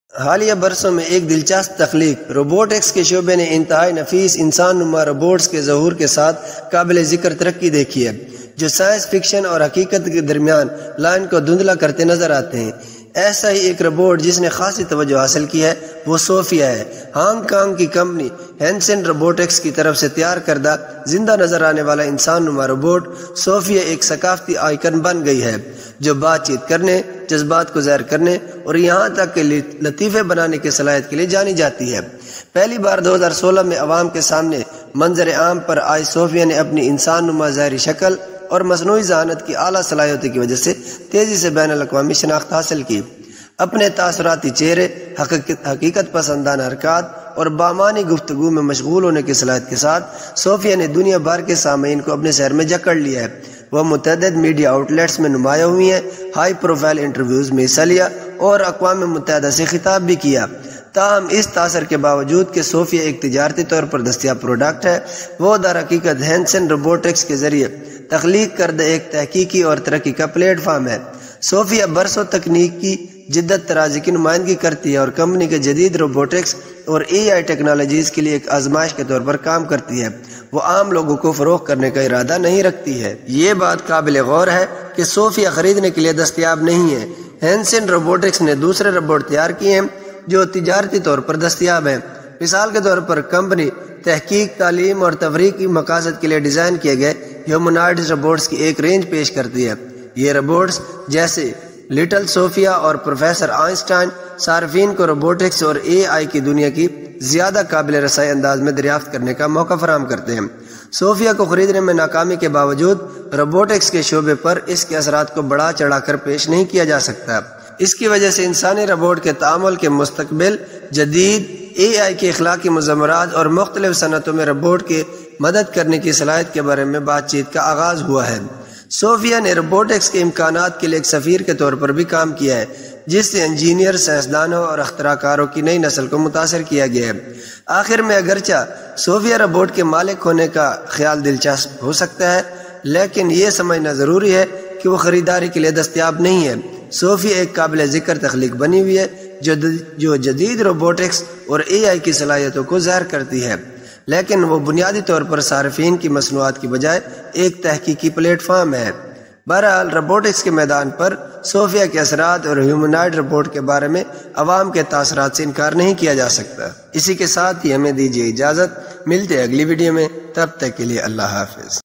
حالیہ برسوں میں ایک دلچسپ تخلیق روبوٹکس کے شعبے نے انتہائی نفیس انسان نما روبوٹس کے ظہور کے ساتھ قابل ذکر ترقی دیکھی ہے، جو سائنس فکشن اور حقیقت کے درمیان لائن کو دھندلا کرتے نظر آتے ہیں۔ ایسا ہی ایک روبوٹ جس نے خاصی توجہ حاصل کی ہے وہ صوفیہ ہے۔ ہانگ کانگ کی کمپنی ہینسن روبوٹکس کی طرف سے تیار کردہ زندہ نظر آنے والا انسان نما روبوٹ صوفیہ ایک ثقافتی آئیکن بن گئی ہے، جو بات چیت کرنے، جذبات کو ظاہر کرنے اور یہاں تک کہ لطیفے بنانے کی صلاحیت کے لیے جانی جاتی ہے۔ پہلی بار 2016 میں عوام کے سامنے منظر عام پر آئی صوفیہ نے اپنی انسان نما ظاہری شکل اور مصنوعی ذہانت کی اعلیٰ صلاحیتوں کی وجہ سے تیزی سے بین الاقوامی شناخت حاصل کی۔ اپنے تاثراتی چہرے، حقیقت پسندانہ حرکات اور بامعنی گفتگو میں مشغول ہونے کی صلاحیت کے ساتھ صوفیہ نے دنیا بھر کے سامعین کو اپنے شہر میں جکڑ لیا ہے۔ وہ متعدد میڈیا آؤٹلیٹس میں نمایاں ہوئی ہیں، ہائی پروفائل انٹرویوز میں حصہ لیا اور اقوام متحدہ سے خطاب بھی کیا۔ تاہم اس تاثر کے باوجود کہ صوفیہ ایک تجارتی طور پر دستیاب پروڈکٹ ہے، وہ در حقیقت ہینسن روبوٹکس کے ذریعے تخلیق کردہ ایک تحقیقی اور ترقی کا پلیٹ فارم ہے۔ صوفیہ برسوں تکنیک کی جدت ترازی کی نمائندگی کرتی ہے اور کمپنی کے جدید روبوٹکس اور AI ٹیکنالوجیز کے لیے ایک آزمائش کے طور پر کام کرتی ہے۔ وہ عام لوگوں کو فروغ کرنے کا ارادہ نہیں رکھتی ہے۔ یہ بات قابل غور ہے کہ صوفیہ خریدنے کے لیے دستیاب نہیں ہے۔ ہینسن روبوٹکس نے دوسرے روبوٹ تیار کیے ہیں جو تجارتی طور پر دستیاب ہیں۔ مثال کے طور پر کمپنی تحقیق، تعلیم اور تفریح کی مقاصد کے لیے ڈیزائن کیے گئے ہیومنائڈز روبوٹس کی ایک رینج پیش کرتی ہے۔ یہ روبوٹس جیسے لٹل صوفیہ اور پروفیسر آئنسٹائن صارفین کو روبوٹکس اور AI کی دنیا کی زیادہ قابل رسائی انداز میں دریافت کرنے کا موقع فراہم کرتے ہیں۔ صوفیہ کو خریدنے میں ناکامی کے باوجود روبوٹکس کے شعبے پر اس کے اثرات کو بڑھا چڑھا کر پیش نہیں کیا جا سکتا۔ اس کی وجہ سے انسانی روبوٹ کے تعامل کے مستقبل، جدید AI کے اخلاقی مضمرات اور مختلف صنعتوں میں روبوٹ کی مدد کرنے کی صلاحیت کے بارے میں بات چیت کا آغاز ہوا ہے۔ صوفیہ نے روبوٹکس کے امکانات کے لیے ایک سفیر کے طور پر بھی کام کیا ہے، جس سے انجینئر، سائنسدانوں اور اختراع کاروں کی نئی نسل کو متاثر کیا گیا ہے۔ آخر میں اگرچہ صوفیہ روبوٹ کے مالک ہونے کا خیال دلچسپ ہو سکتا ہے، لیکن یہ سمجھنا ضروری ہے کہ وہ خریداری کے لیے دستیاب نہیں ہے۔ صوفیہ ایک قابل ذکر تخلیق بنی ہوئی ہے جو جدید روبوٹکس اور AI کی صلاحیتوں کو ظاہر کرتی ہے، لیکن وہ بنیادی طور پر صارفین کی مصنوعات کی بجائے ایک تحقیقی پلیٹ فارم ہے۔ بہرحال روبوٹکس کے میدان پر صوفیہ کے اثرات اور ہیومنائڈ روبوٹ کے بارے میں عوام کے تاثرات سے انکار نہیں کیا جا سکتا۔ اسی کے ساتھ ہی ہمیں دیجیے اجازت، ملتے ہیں اگلی ویڈیو میں، تب تک کے لیے اللہ حافظ۔